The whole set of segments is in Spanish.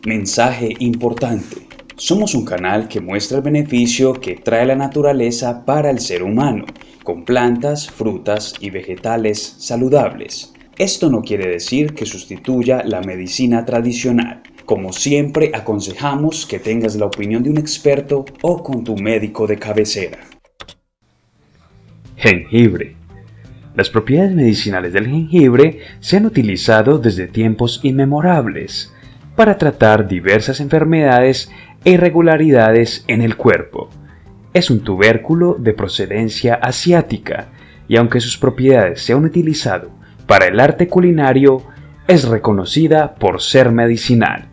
Mensaje importante. Somos un canal que muestra el beneficio que trae la naturaleza para el ser humano, con plantas, frutas y vegetales saludables. Esto no quiere decir que sustituya la medicina tradicional. Como siempre, aconsejamos que tengas la opinión de un experto o con tu médico de cabecera. Jengibre. Las propiedades medicinales del jengibre se han utilizado desde tiempos inmemorables para tratar diversas enfermedades e irregularidades en el cuerpo. Es un tubérculo de procedencia asiática y aunque sus propiedades se han utilizado para el arte culinario, es reconocida por ser medicinal.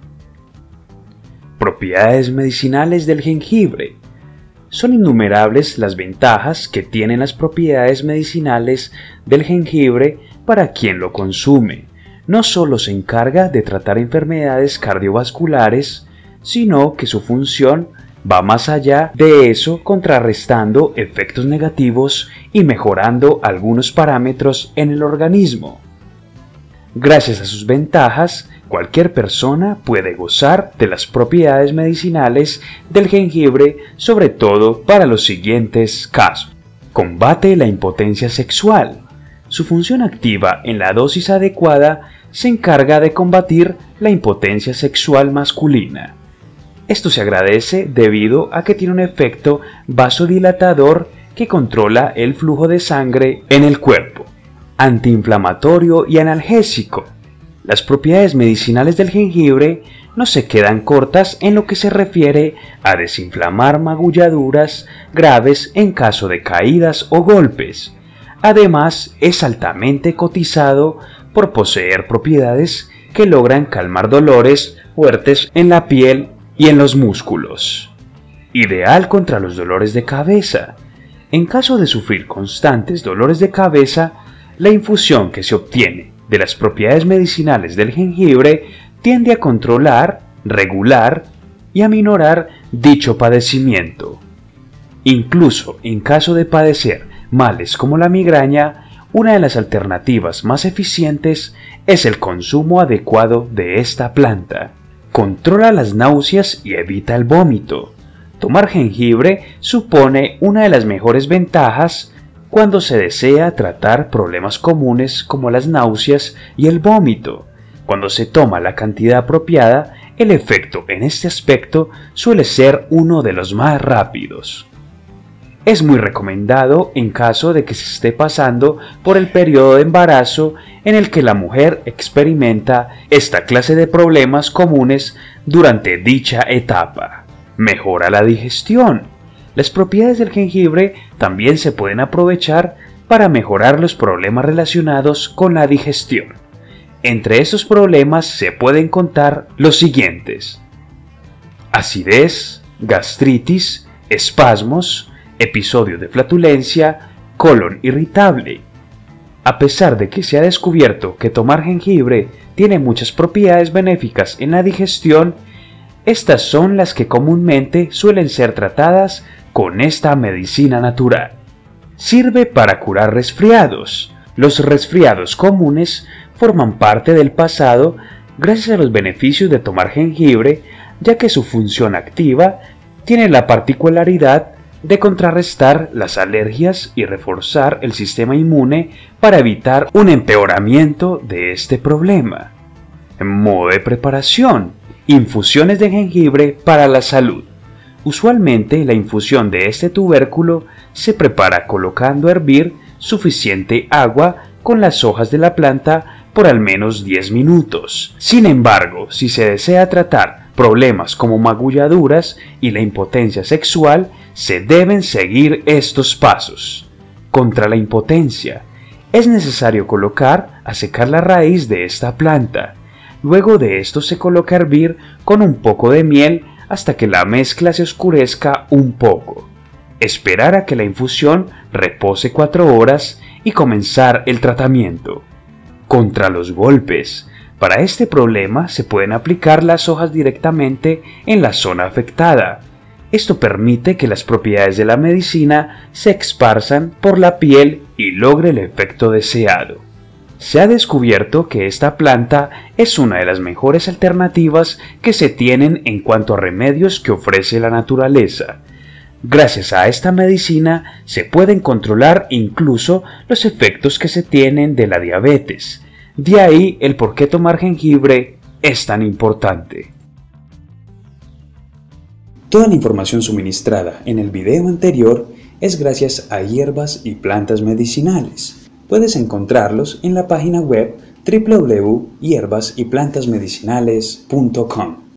Propiedades medicinales del jengibre. Son innumerables las ventajas que tienen las propiedades medicinales del jengibre para quien lo consume. No solo se encarga de tratar enfermedades cardiovasculares, sino que su función va más allá de eso, contrarrestando efectos negativos y mejorando algunos parámetros en el organismo. Gracias a sus ventajas, cualquier persona puede gozar de las propiedades medicinales del jengibre, sobre todo para los siguientes casos. Combate la impotencia sexual. Su función activa en la dosis adecuada se encarga de combatir la impotencia sexual masculina. Esto se agradece debido a que tiene un efecto vasodilatador que controla el flujo de sangre en el cuerpo. Antiinflamatorio y analgésico. Las propiedades medicinales del jengibre no se quedan cortas en lo que se refiere a desinflamar magulladuras graves en caso de caídas o golpes. Además, es altamente cotizado por poseer propiedades que logran calmar dolores fuertes en la piel y en los músculos. Ideal contra los dolores de cabeza. En caso de sufrir constantes dolores de cabeza, la infusión que se obtiene de las propiedades medicinales del jengibre tiende a controlar, regular y aminorar dicho padecimiento. Incluso en caso de padecer males como la migraña, una de las alternativas más eficientes es el consumo adecuado de esta planta. Controla las náuseas y evita el vómito. Tomar jengibre supone una de las mejores ventajas cuando se desea tratar problemas comunes como las náuseas y el vómito. Cuando se toma la cantidad apropiada, el efecto en este aspecto suele ser uno de los más rápidos. Es muy recomendado en caso de que se esté pasando por el periodo de embarazo en el que la mujer experimenta esta clase de problemas comunes durante dicha etapa. Mejora la digestión. Las propiedades del jengibre también se pueden aprovechar para mejorar los problemas relacionados con la digestión. Entre esos problemas se pueden contar los siguientes: acidez, gastritis, espasmos, episodio de flatulencia, colon irritable. A pesar de que se ha descubierto que tomar jengibre tiene muchas propiedades benéficas en la digestión, estas son las que comúnmente suelen ser tratadas con esta medicina natural. Sirve para curar resfriados. Los resfriados comunes forman parte del pasado gracias a los beneficios de tomar jengibre, ya que su función activa tiene la particularidad de contrarrestar las alergias y reforzar el sistema inmune para evitar un empeoramiento de este problema. Modo de preparación: infusiones de jengibre para la salud. Usualmente la infusión de este tubérculo se prepara colocando a hervir suficiente agua con las hojas de la planta por al menos 10 minutos. Sin embargo, si se desea tratar problemas como magulladuras y la impotencia sexual, se deben seguir estos pasos. Contra la impotencia, es necesario colocar a secar la raíz de esta planta. Luego de esto se coloca a hervir con un poco de miel hasta que la mezcla se oscurezca un poco. Esperar a que la infusión repose 4 horas y comenzar el tratamiento. Contra los golpes. Para este problema se pueden aplicar las hojas directamente en la zona afectada. Esto permite que las propiedades de la medicina se esparzan por la piel y logre el efecto deseado. Se ha descubierto que esta planta es una de las mejores alternativas que se tienen en cuanto a remedios que ofrece la naturaleza. Gracias a esta medicina se pueden controlar incluso los efectos que se tienen de la diabetes. De ahí el por qué tomar jengibre es tan importante. Toda la información suministrada en el video anterior es gracias a Hierbas y Plantas Medicinales. Puedes encontrarlos en la página web www.hierbasyplantasmedicinales.com.